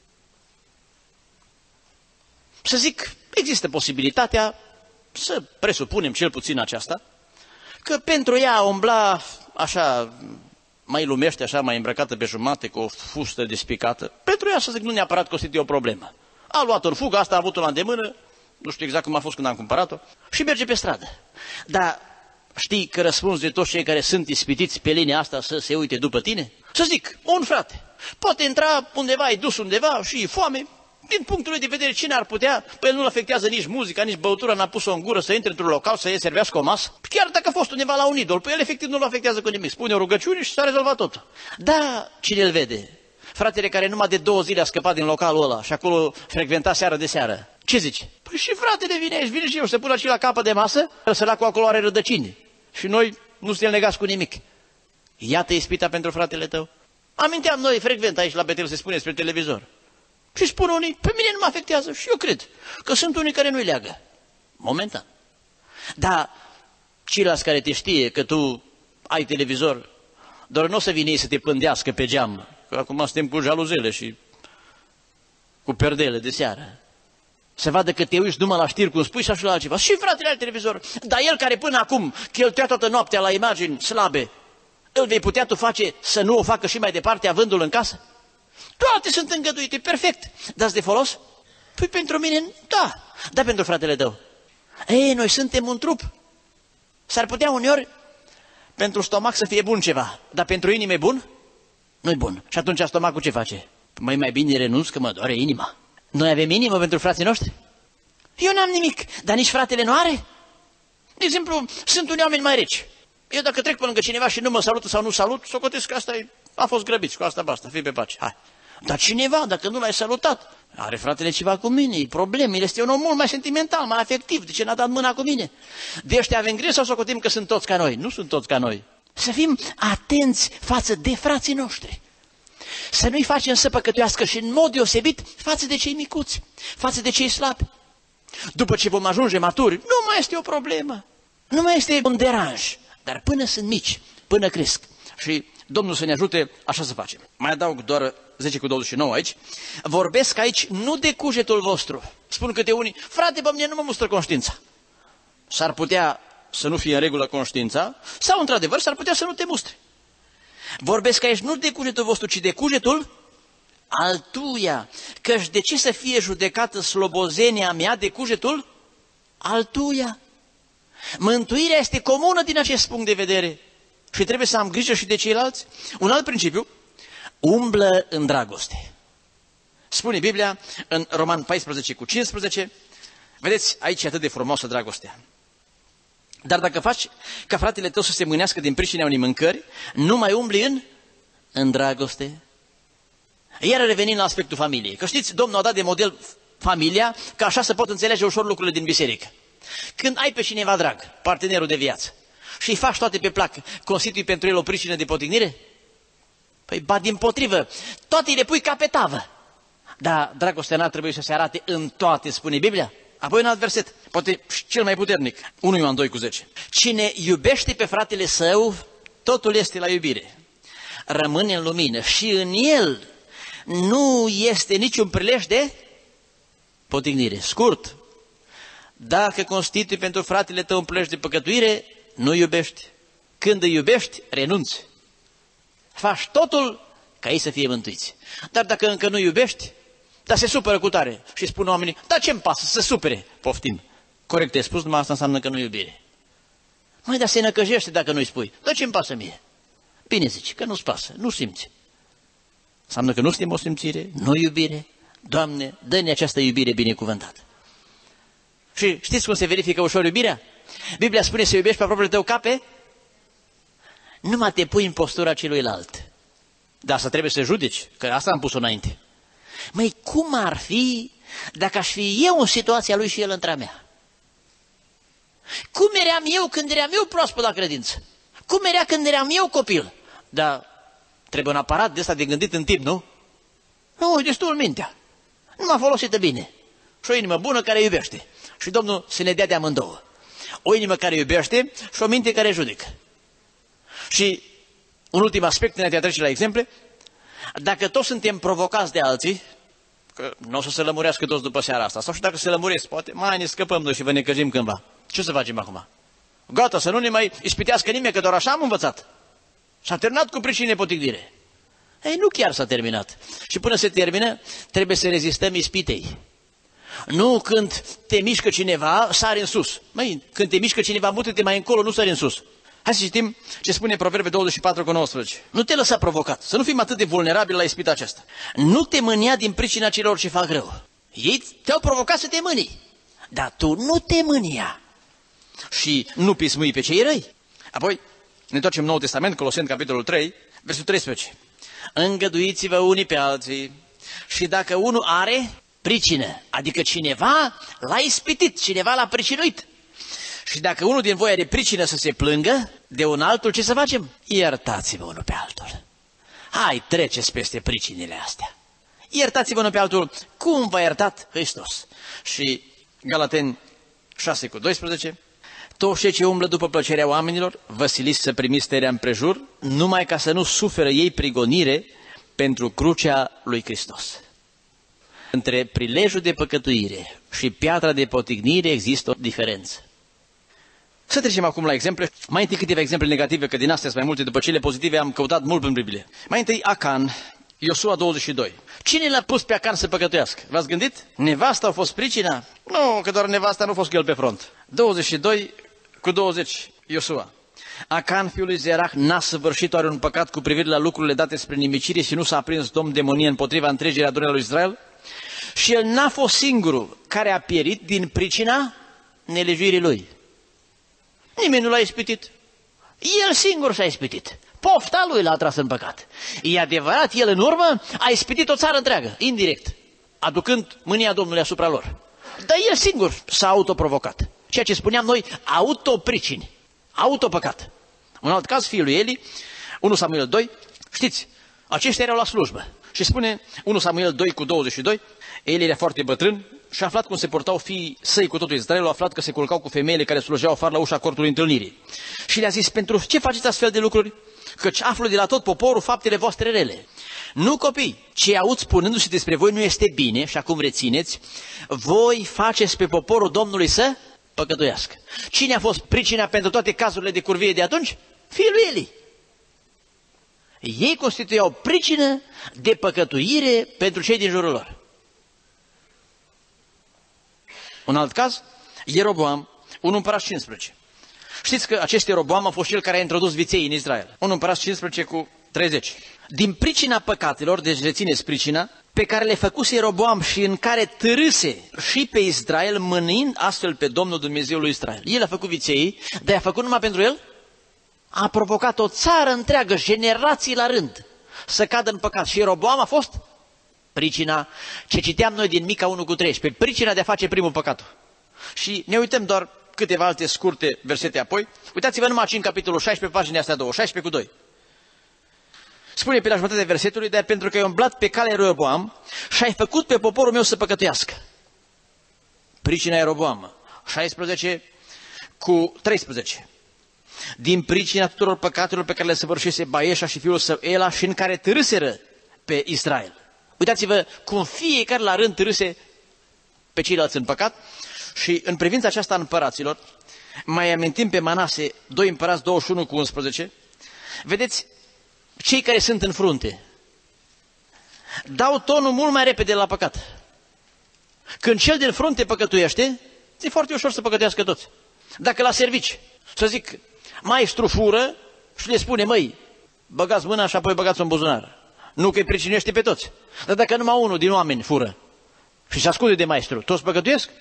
Să zic, există posibilitatea, să presupunem cel puțin aceasta, că pentru ea a umbla așa, mai lumește, așa, mai îmbrăcată pe jumate, cu o fustă despicată, pentru ea, să zic, nu neapărat constituie o problemă. A luat-o în fugă, asta a avut-o la îndemână, nu știu exact cum a fost când am cumpărat-o, și merge pe stradă. Dar știi că răspunzi de toți cei care sunt ispitiți pe linia asta să se uite după tine? Să zic, un frate poate intra undeva, e dus undeva și e foame. Din punctul lui de vedere, cine ar putea? Păi el nu-l afectează nici muzica, nici băutura, n-a pus-o în gură să intre într-un local, să îi servească o masă. Chiar dacă a fost undeva la un idol, păi el efectiv nu-l afectează cu nimic. Spune o rugăciune și s-a rezolvat totul. Da, cine îl vede? Fratele care numai de două zile a scăpat din localul ăla și acolo frecventa seară de seară. Ce zici? Păi și fratele vine aici, vine și eu, se pune aici la capă de masă, săracul acolo are rădăcini. Și noi nu suntem legați cu nimic. Iată ispita pentru fratele tău. Aminteam noi frecvent aici la Betel, se spune spre televizor. Și spun unii, pe mine nu mă afectează. Și eu cred că sunt unii care nu-i leagă. Momentan. Dar ceilalți care te știe că tu ai televizor, doar nu o să vine ei să te pândească pe geam. Că acum suntem cu jaluzele și cu perdele de seară. Să vadă că te uiți numai la știri, cum spui, și așa la altceva. Și fratele are televizor. Dar el care până acum cheltuia toată noaptea la imagini slabe, îl vei putea tu face să nu o facă și mai departe, avându-l în casă? Toate sunt îngăduite, perfect. Dați de folos? Păi pentru mine, da. Dar pentru fratele tău? Ei, noi suntem un trup. S-ar putea uneori pentru stomac să fie bun ceva, dar pentru inimă e bun? Nu-i bun. Și atunci stomacul ce face? Mai mai bine renunț că mă doare inima. Noi avem inimă pentru frații noștri? Eu n-am nimic, dar nici fratele nu are? De exemplu, sunt unii oameni mai reci. Eu dacă trec pe lângă cineva și nu mă salută sau nu salut, socotesc că asta e, a fost grăbit, cu asta basta, fii pe pace, hai. Dar cineva, dacă nu l-ai salutat, are fratele ceva cu mine, e probleme, el este un om mult mai sentimental, mai afectiv, de ce n-a dat mâna cu mine? De ăștia avem grijă sau socotim că sunt toți ca noi? Nu sunt toți ca noi. Să fim atenți față de frații noștri. Să nu-i facem să păcătuiască și în mod deosebit față de cei micuți, față de cei slabi. După ce vom ajunge maturi, nu mai este o problemă, nu mai este un deranj, dar până sunt mici, până cresc. Și Domnul să ne ajute așa să facem. Mai adaug doar zece cu douăzeci și nouă aici. Vorbesc aici nu de cugetul vostru. Spun câte unii, frate, bă, mine nu mă mustră conștiința. S-ar putea să nu fie în regulă conștiința sau, într-adevăr, s-ar putea să nu te mustre. Vorbesc aici nu de cugetul vostru, ci de cugetul altuia. Căci de ce să fie judecată slobozenia mea de cugetul altuia? Mântuirea este comună din acest punct de vedere și trebuie să am grijă și de ceilalți. Un alt principiu, umblă în dragoste. Spune Biblia în Roman paisprezece cu cincisprezece, vedeți, aici e atât de frumoasă dragostea. Dar dacă faci ca fratele tău să se mânească din pricina unei mâncări, nu mai umbli în, în dragoste. Iar revenind la aspectul familiei, că știți, Domnul a dat de model familia, ca așa să pot înțelege ușor lucrurile din biserică. Când ai pe cineva drag, partenerul de viață, și îi faci toate pe plac, constitui pentru el o pricină de potignire? Păi, ba dimpotrivă, toate îi le pui ca pe tavă. Dar dragostea n-ar trebui să se arate în toate, spune Biblia. Apoi un alt verset, poate cel mai puternic, unu Ioan doi cu zece. Cine iubește pe fratele său, totul este la iubire. Rămâne în lumină și în el nu este niciun prilej de potignire. Scurt, dacă constitui pentru fratele tău un prilej de păcătuire, nu iubești. Când îi iubești, renunți. Faci totul ca ei să fie mântuiți. Dar dacă încă nu iubești, dar se supără cu tare și spun oamenii, dar ce-mi pasă să se supere? Poftim. Corect ai spus, numai asta înseamnă că nu iubire. Măi, dar se năcăjește dacă nu-i spui. Dar ce-mi pasă mie? Bine zici, că nu-ți pasă, nu simți. Înseamnă că nu suntem o simțire, nu iubire. Doamne, dă-ne această iubire binecuvântată. Și știți cum se verifică ușor iubirea? Biblia spune să iubești pe apropiul tău ca pe? Numai te pui în postura celuilalt. Dar asta trebuie să judeci, că asta am pus-o înainte. Măi, cum ar fi dacă aș fi eu în situația lui și el între a mea? Cum eram eu când eram eu proaspăt la credință? Cum era când eram eu copil? Dar trebuie un aparat de ăsta de gândit în timp, nu? Nu, destul mintea. Nu m-a folosită bine. Și o inimă bună care iubește. Și Domnul să ne dea de amândouă. O inimă care iubește și o minte care judecă. Și un ultim aspect, înainte de a trece la exemple, dacă toți suntem provocați de alții, că nu o să se lămurească toți după seara asta, sau și dacă se lămuresc, poate mai ne scăpăm noi și vă necăjim cândva. Ce să facem acum? Gata, să nu ne mai ispitească nimeni, că doar așa am învățat. S-a terminat cu pricine potignire. Ei, nu chiar s-a terminat. Și până se termină, trebuie să rezistăm ispitei. Nu când te mișcă cineva, sari în sus. Măi, când te mișcă cineva, mută-te mai încolo, nu sari în sus. Hai să citim ce spune Proverbe douăzeci și patru cu nouăsprezece. Nu te lăsa provocat, să nu fim atât de vulnerabili la ispita aceasta. Nu te mânia din pricina celor ce fac rău. Ei te-au provocat să te mânii, dar tu nu te mânia și nu pismui pe cei răi. Apoi ne întoarcem în Noul Testament, Coloseni, capitolul trei, versetul treisprezece. Îngăduiți-vă unii pe alții și dacă unul are pricină, adică cineva l-a ispitit, cineva l-a pricinuit, și dacă unul din voi are pricină să se plângă de un altul, ce să facem? Iertați-vă unul pe altul. Hai, treceți peste pricinile astea. Iertați-vă unul pe altul cum v-a iertat Hristos. Și Galateni șase cu doisprezece. Toți cei ce umblă după plăcerea oamenilor, vă siliți să primiți terea împrejur, numai ca să nu suferă ei prigonire pentru crucea lui Hristos. Între prilejul de păcătuire și piatra de potignire există o diferență. Să trecem acum la exemple. Mai întâi câteva exemple negative, că din astea sunt mai multe, după cele pozitive am căutat mult în Biblie. Mai întâi Acan, Iosua douăzeci și doi. Cine l-a pus pe Acan să păcătuiască? V-ați gândit? Nevasta a fost pricina? Nu, că doar nevasta nu a fost cu el pe front. douăzeci și doi cu douăzeci, Iosua. Acan, fiul lui Zerah, n-a săvârșit oare un păcat cu privire la lucrurile date spre nimicire și nu s-a aprins domn demonie împotriva întregii adunări lui Israel? Și el n-a fost singurul care a pierit din pricina nelejuirii lui. Nimeni nu l-a ispitit. El singur s-a ispitit. Pofta lui l-a tras în păcat. E adevărat, el în urmă a ispitit o țară întreagă, indirect, aducând mânia Domnului asupra lor. Dar el singur s-a autoprovocat. Ceea ce spuneam noi, autopricini, autopăcat. Un alt caz, fiul lui Eli, unu Samuel doi, știți, aceștia erau la slujbă. Și spune unu Samuel doi cu douăzeci și doi, Eli era foarte bătrân și a aflat cum se portau fiii săi cu totul Israelul, a aflat că se culcau cu femeile care slujeau afară la ușa cortului întâlnirii. Și le-a zis, pentru ce faceți astfel de lucruri? Căci aflu de la tot poporul faptele voastre rele. Nu, copii, ce aud spunându-se despre voi nu este bine, și acum rețineți, voi faceți pe poporul Domnului să păcătuiască. Cine a fost pricina pentru toate cazurile de curvie de atunci? Fiul lui Eli. Ei constituiau pricină de păcătuire pentru cei din jurul lor. Un alt caz, Ieroboam, un împărat cincisprezece. Știți că acest Ieroboam a fost cel care a introdus viței în Israel. Un împărat cincisprezece cu treizeci. Din pricina păcatelor, deci rețineți pricina, pe care le făcuse Ieroboam și în care târâse și pe Israel, mânind astfel pe Domnul Dumnezeul lui Israel. El a făcut viței, dar a făcut numai pentru el? A provocat o țară întreagă, generații la rând, să cadă în păcat. Și Ieroboam a fost pricina, ce citeam noi din Mica unu cu treisprezece, pricina de a face primul păcat. Și ne uităm doar câteva alte scurte versete apoi. Uitați-vă numai în capitolul șaisprezece, paginea astea două, șaisprezece cu doi. Spune pe la jumătatea versetului, dar pentru că ai umblat pe calea Ieroboam și ai făcut pe poporul meu să păcătuiască. Pricina Ieroboam, șaisprezece cu treisprezece. Din pricina tuturor păcatelor pe care le săvârșise Baeșa și fiul său Ela și în care târâseră pe Israel. Uitați-vă cum fiecare la rând târâse pe ceilalți în păcat. Și în privința aceasta împăraților, mai amintim pe Manase, doi împărați douăzeci și unu cu unsprezece, vedeți, cei care sunt în frunte dau tonul mult mai repede la păcat. Când cel din frunte păcătuiește, e foarte ușor să păcătuiască toți. Dacă la servici, să zic, maestru fură și le spune, măi, băgați mâna și apoi băgați-o în buzunar. Nu că îi pricinește pe toți. Dar dacă numai unul din oameni fură și se ascunde de maestru, toți păcătuiesc?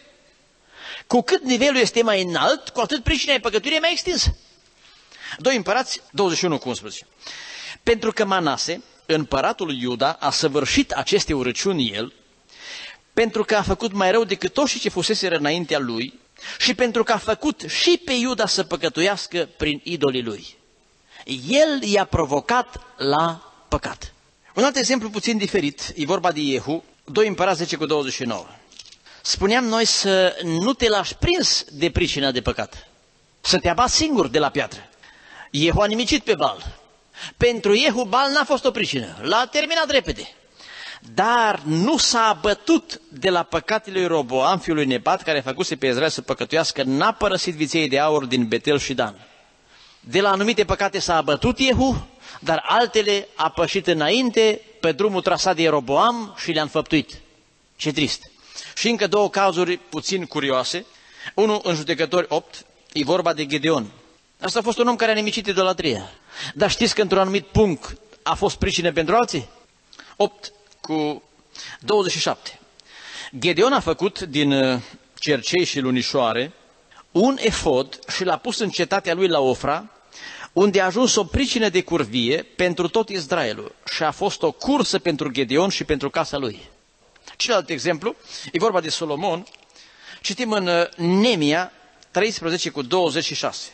Cu cât nivelul este mai înalt, cu atât pricina de păcătuire e mai extinsă. Doi împărați, douăzeci și unu cu unsprezece. Pentru că Manase, împăratul lui Iuda, a săvârșit aceste urăciuni el, pentru că a făcut mai rău decât toți ce fuseseră înaintea lui și pentru că a făcut și pe Iuda să păcătuiască prin idolii lui. El i-a provocat la păcat. Un alt exemplu puțin diferit, e vorba de Iehu, doi împărați zece cu douăzeci și nouă. Spuneam noi să nu te lași prins de pricina de păcat, să te abați singur de la piatră. Iehu a nimicit pe Baal. Pentru Iehu Baal n-a fost o pricină, l-a terminat repede. Dar nu s-a abătut de la păcatele lui Roboam, fiul lui Nebat, care făcuse pe Israel să păcătuiască, n-a părăsit viței de aur din Betel și Dan. De la anumite păcate s-a abătut Iehu, dar altele a pășit înainte pe drumul trasat de Roboam și le-a înfăptuit. Ce trist! Și încă două cazuri puțin curioase. Unul în Judecători opt, e vorba de Gedeon. Asta a fost un om care a nimicit idolatria. Dar știți că într-un anumit punct a fost pricină pentru alții? opt cu douăzeci și șapte. Gedeon a făcut din cercei și lunișoare un efod și l-a pus în cetatea lui la Ofra, unde a ajuns o pricină de curvie pentru tot Israelul și a fost o cursă pentru Gedeon și pentru casa lui. Celălalt exemplu, e vorba de Solomon, citim în Nemia treisprezece cu douăzeci și șase.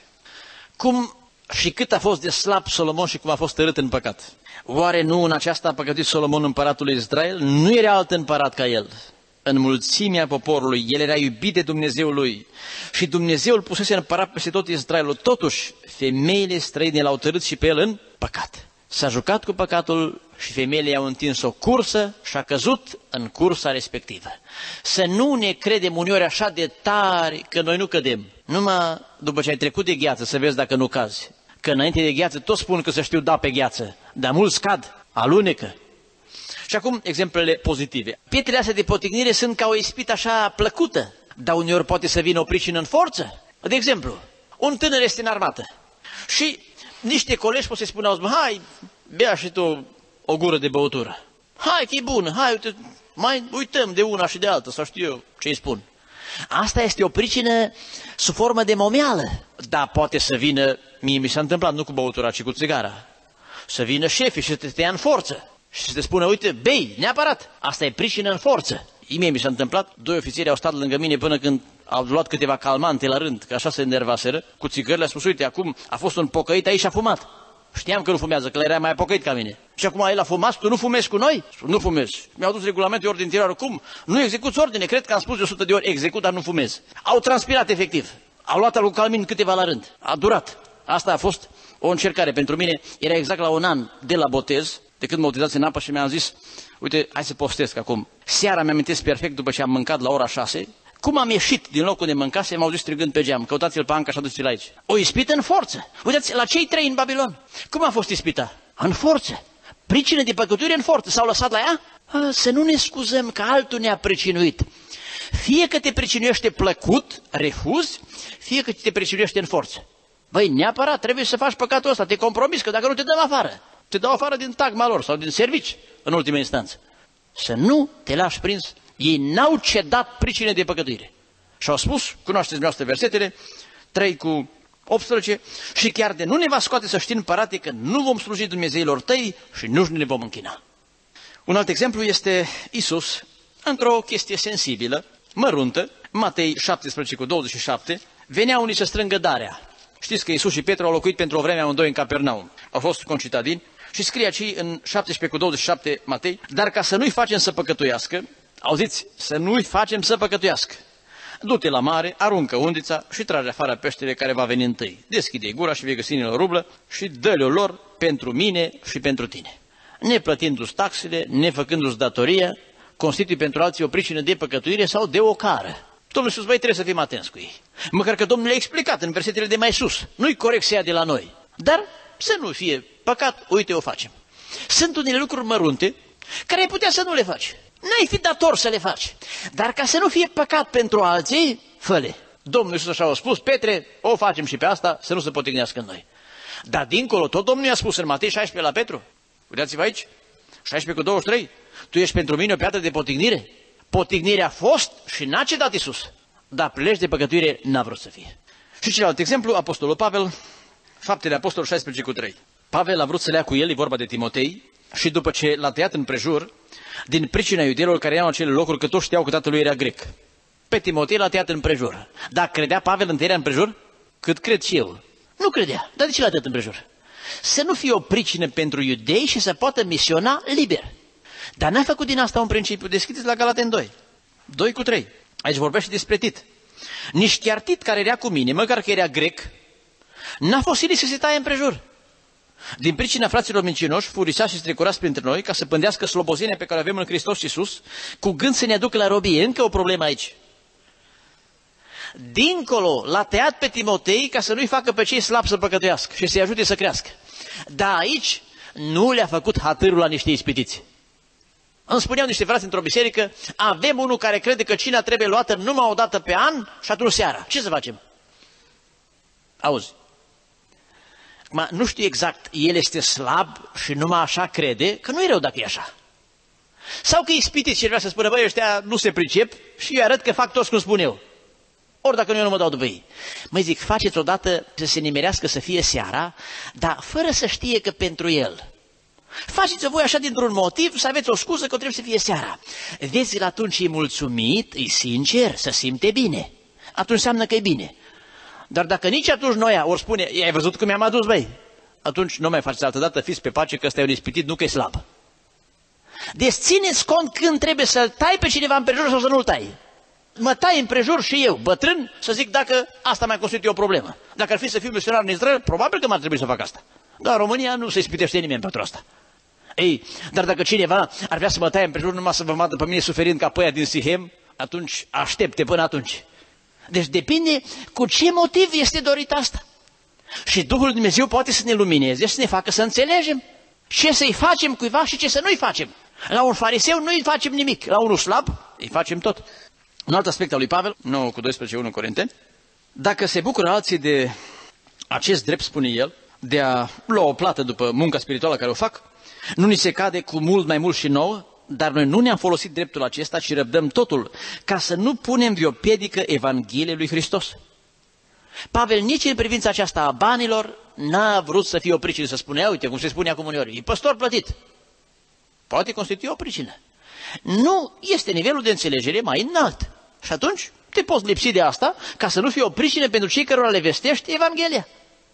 Cum și cât a fost de slab Solomon și cum a fost tărât în păcat. Oare nu în aceasta a păcătuit Solomon împăratul lui Israel? Nu era alt împărat ca el. În mulțimea poporului, el era iubit de Dumnezeul lui și Dumnezeu îl pusese împărat peste tot Israelul. Totuși, femeile străine l-au tărât și pe el în păcat. S-a jucat cu păcatul și femeile i-au întins o cursă și a căzut în cursa respectivă. Să nu ne credem uneori așa de tari că noi nu cădem. Numai după ce ai trecut de gheață să vezi dacă nu cazi. Că înainte de gheață toți spun că să știu da pe gheață, dar mulți cad, alunecă. Și acum exemplele pozitive. Pietrele astea de potignire sunt ca o ispită așa plăcută, dar uneori poate să vină o pricină în forță. De exemplu, un tânăr este în armată și niște colegi pot să-i spună, auzi, hai, bea și tu o gură de băutură. Hai, că e bună, hai, uite, mai uităm de una și de alta, sau știu eu ce-i spun. Asta este o pricină sub formă de momeală, dar poate să vină, mie mi s-a întâmplat, nu cu băutura, ci cu țigara, să vină șefii și să te ia în forță și să te spună, uite, bei, neapărat, asta e pricină în forță. Mie mi s-a întâmplat, doi ofițeri au stat lângă mine până când au luat câteva calmante la rând, că așa se enervaseră, cu țigările, a spus, uite, acum a fost un pocăit aici și a fumat. Știam că nu fumează, că era mai pocăit ca mine. Și acum el a fumat, tu nu fumezi cu noi? Nu fumezi. Mi-au dus regulamentul ordine interioră. Cum? Nu execuți ordine, cred că am spus de o sută de ori, execut, dar nu fumez. Au transpirat efectiv. Au luat al calmin câteva la rând. A durat. Asta a fost o încercare pentru mine. Era exact la un an de la botez, de când mă utilizat în apă și mi-am zis, uite, hai să postesc acum. Seara mi-amintesc perfect după ce am mâncat la ora șase, cum am ieșit din locul de mâncase, m-au zis strigând pe geam, căutați-l pe Anca și aduceți-l aici. O ispită în forță. Uitați, la cei trei în Babilon. Cum a fost ispita? În forță. Pricină de păcătuire în forță. S-au lăsat la ea? A, să nu ne scuzăm că altul ne-a pricinuit. Fie că te pricinuiește plăcut, refuzi, fie că te pricinuiește în forță. Băi, neapărat trebuie să faci păcatul ăsta, te compromis, că dacă nu te dăm afară, te dau afară din tagma lor sau din servici, în ultima instanță. Să nu te lași prins. Ei n-au cedat pricine de păcătuire. Și au spus, cunoașteți dumneavoastră versetele, trei cu optsprezece, și chiar de nu ne va scoate să știm, împărate, că nu vom sluji Dumnezeilor tăi și nu ne vom închina. Un alt exemplu este Iisus, într-o chestie sensibilă, măruntă, Matei șaptesprezece cu douăzeci și șapte, veneau unii să strângă darea. Știți că Iisus și Petru au locuit pentru o vreme amândoi în Capernaum. Au fost concitadini și scrie aici în șaptesprezece cu douăzeci și șapte Matei, dar ca să nu-i facem să păcătuiască, auziți, să nu-i facem să păcătuiască. Du-te la mare, aruncă undița și trage afară peștele care va veni întâi. Deschide gura și vei găsi în el o rublă și dă-le-o lor pentru mine și pentru tine. Neplătindu-ți taxele, nefăcându-ți datoria, constituie pentru alții o pricină de păcătuire sau de ocară. Domnul Iisus, băi, trebuie să fim atenți cu ei. Măcar că Domnul le-a explicat în versetele de mai sus. Nu-i corect să ia de la noi. Dar să nu fie păcat, uite, o facem. Sunt unele lucruri mărunte care ai putea să nu le faci. N-ai fi dator să le faci. Dar ca să nu fie păcat pentru alții, fă-le. Domnul Iisus așa a spus, Petre, o facem și pe asta, să nu se potignească în noi. Dar dincolo, tot Domnul i-a spus în Matei șaisprezece la Petru. Uitați-vă aici, șaisprezece cu douăzeci și trei. Tu ești pentru mine o piatră de potignire? Potignirea a fost și n-a cedat Iisus. Dar prilej de păcătuire n-a vrut să fie. Și celălalt exemplu, Apostolul Pavel, Faptele Apostolului șaisprezece cu trei. Pavel a vrut să le ia cu el, e vorba de Timotei, și după ce l-a tăiat în prejur, din pricina iudeilor care erau în acele locuri, că toți știau că tatăl lui era grec. Pe Timotei l-a tăiat în prejur. Dar credea Pavel în tăierea în prejur? Cât cred și eu. Nu credea. Dar de ce l-a tăiat în prejur? Să nu fie o pricină pentru iudei și să poată misiona liber. Dar n-a făcut din asta un principiu. Deschideți la Galateni doi. doi cu trei. Aici vorbește despre Tit. Nici chiar Tit, care era cu mine, măcar că era grec, n-a fost silit să se taie împrejur. Din pricina fraților mincinoși, furisați și strecurați printre noi, ca să pândească slobozenia pe care o avem în Hristos Iisus, cu gând să ne aducă la robie. Încă o problemă aici. Dincolo, l-a tăiat pe Timotei ca să nu-i facă pe cei slabi să păcătuiască și să-i ajute să crească. Dar aici nu le-a făcut hatârul la niște ispitiți. Îmi spuneau niște frați într-o biserică, avem unul care crede că cina trebuie luată numai o dată pe an și atunci seara. Ce să facem? Auzi. Acum, nu știu exact, el este slab și numai așa crede, că nu e rău dacă e așa. Sau că e ispitit și vrea să spună, băi, ăștia nu se pricep și eu arăt că fac toți cum spun eu. Ori dacă nu, eu nu mă dau după ei. Măi zic, faceți odată să se nimerească să fie seara, dar fără să știe că pentru el. Faceți-o voi așa dintr-un motiv, să aveți o scuză că trebuie să fie seara. Vezi, atunci e mulțumit, e sincer, să simte bine. Atunci înseamnă că e bine. Dar dacă nici atunci noi ori spune, ai văzut cum mi-am adus, băi? Atunci nu mai faceți altă dată, fiți pe pace că ăsta e un ispitit, nu că e slab. Deci țineți cont când trebuie să-l tai pe cineva împrejur sau să nu-l tai. Mă tai împrejur și eu, bătrân, să zic dacă asta mai constituie o problemă. Dacă ar fi să fiu misionar în Israel, probabil că m-ar trebui să fac asta. Dar în România nu se ispitește nimeni pentru asta. Ei, dar dacă cineva ar vrea să mă taie împrejur numai să vă vadă pe mine suferind ca păia din Sihem, atunci aștepte până atunci. Deci depinde cu ce motiv este dorit asta. Și Duhul Dumnezeu poate să ne lumineze și să ne facă să înțelegem ce să-i facem cuiva și ce să nu-i facem. La un fariseu nu-i facem nimic, la unul slab îi facem tot. Un alt aspect al lui Pavel, nouă cu doisprezece, unu Corinteni, dacă se bucură alții de acest drept, spune el, de a lua o plată după munca spirituală care o fac, nu ni se cade cu mult mai mult și nouă, dar noi nu ne-am folosit dreptul acesta și răbdăm totul, ca să nu punem vreo piedică Evangheliei lui Hristos. Pavel nici în privința aceasta a banilor n-a vrut să fie o pricină, să spune, uite cum se spune acum uneori, e păstor plătit. Poate constitui o pricină. Nu este nivelul de înțelegere mai înalt. Și atunci te poți lipsi de asta ca să nu fie o pricină pentru cei cărora le vestești Evanghelia.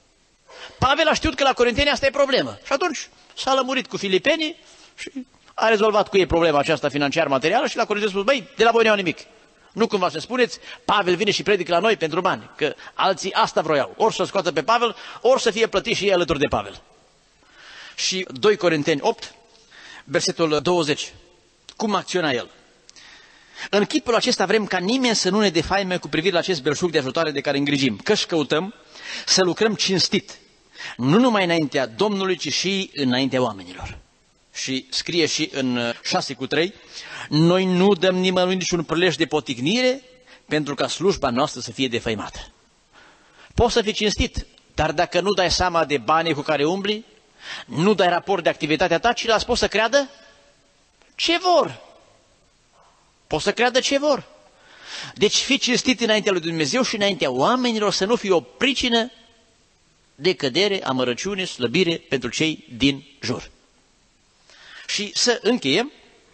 Pavel a știut că la Corinteni asta e problemă. Și atunci s-a lămurit cu filipenii și a rezolvat cu ei problema aceasta financiar-materială și la Corinteni a spus, băi, de la voi nu iau nimic. Nu cumva să spuneți, Pavel vine și predică la noi pentru bani, că alții asta vroiau. Ori să scoată pe Pavel, ori să fie plătit și ei alături de Pavel. Și doi Corinteni opt, versetul douăzeci. Cum acționa el? În chipul acesta vrem ca nimeni să nu ne defaime cu privire la acest belșug de ajutoare de care îngrijim, căci căutăm să lucrăm cinstit, nu numai înaintea Domnului, ci și înaintea oamenilor. Și scrie și în șase cu trei, noi nu dăm nimănui niciun prilej de poticnire pentru ca slujba noastră să fie defăimată. Poți să fii cinstit, dar dacă nu dai seama de banii cu care umbli, nu dai raport de activitatea ta, ceilalți pot să creadă ce vor. Pot să creadă ce vor. Deci fii cinstit înaintea lui Dumnezeu și înaintea oamenilor, să nu fie o pricină de cădere, amărăciune, slăbire pentru cei din jur. Și să încheiem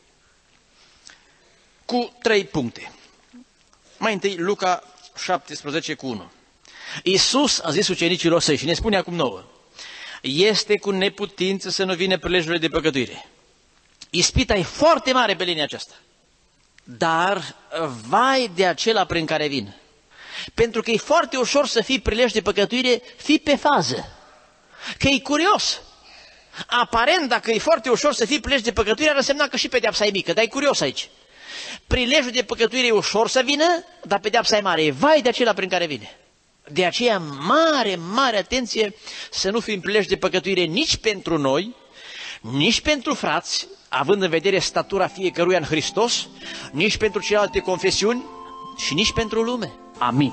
cu trei puncte. Mai întâi Luca șaptesprezece cu unu. Iisus a zis ucenicilor săi și ne spune acum nouă, este cu neputință să nu vină prilejurile de păcătuire. Ispita e foarte mare pe linia aceasta, dar vai de acela prin care vin. Pentru că e foarte ușor să fii prilej de păcătuire, fii pe fază, că e curios. Aparent, dacă e foarte ușor să fii prilej de păcătuire, ar însemna că și pedeapsa e mică, dar e curios aici. Prilejul de păcătuire e ușor să vină, dar pedeapsa e mare, e vai de acela prin care vine. De aceea, mare, mare atenție să nu fim prilej de păcătuire nici pentru noi, nici pentru frați, având în vedere statura fiecăruia în Hristos, nici pentru celelalte confesiuni și nici pentru lume. Amin.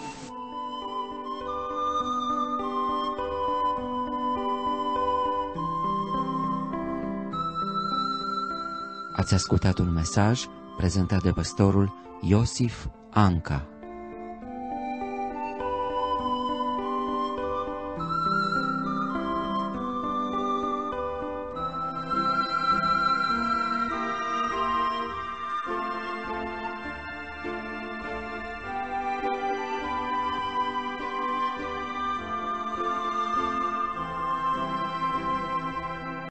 Ați ascultat un mesaj prezentat de pastorul Iosif Anca.